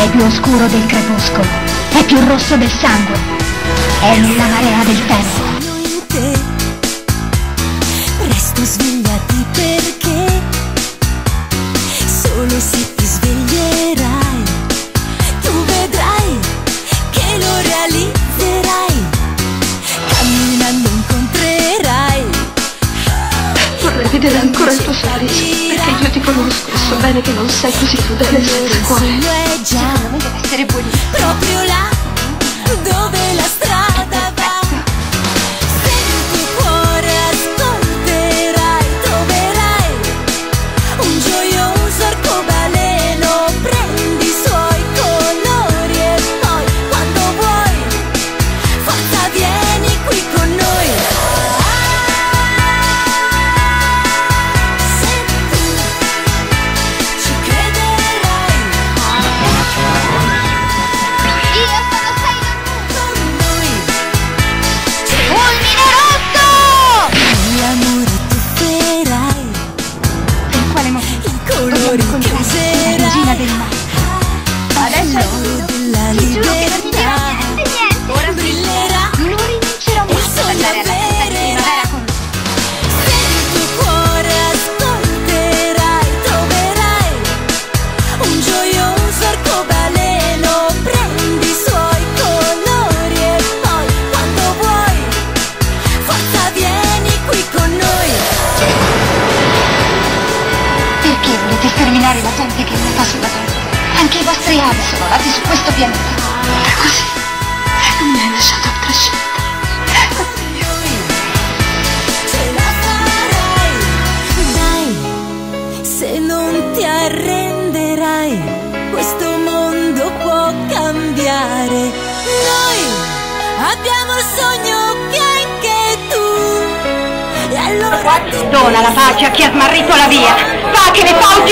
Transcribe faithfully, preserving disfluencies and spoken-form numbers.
È più oscuro del crepuscolo, è più rosso del sangue, è nella marea del tempo. Sono in te, resto svegliati perché solo se ti sveglierai tu vedrai che lo realizzerai, camminando incontrerai. Vorrei vedere ancora il tuo sorriso, perché io ti conosco e so bene che non sei così crudele senza cuore. È già Secondo me deve essere buonissimo. proprio là dove la strada va. Se il tuo cuore ascolterai, troverai un gioioso arcobaleno. Prendi i suoi colori e poi, quando vuoi, forza vieni qui con noi. Se tu ci crederai, Io sono Sailor Moon! con noi. Fulmine rosso! Nell'amore tu ferai Per quale motivo? i colori che La regina userai. del mare. Adesso è l'oro della Ti giuro che non mi dirò libertà. niente, niente. Ora Brillerà non rinuncerò mai ad andare alla festa di primavera con lui. se il tuo cuore ascolterai, troverai un gioioso arcobaleno. Prendi i suoi colori e poi, quando vuoi, forza vieni qui con noi. Perché volete sterminare la gente che vive sulla terra? Anche i vostri avi sono nati su questo pianeta. È così. Non mi hai lasciato altra scelta. Ce la farai, dai, se non ti arrenderai, questo mondo può cambiare. Noi abbiamo il sogno che anche tu, e allora ti Dona la pace a chi ha smarrito la via. Fa che le paure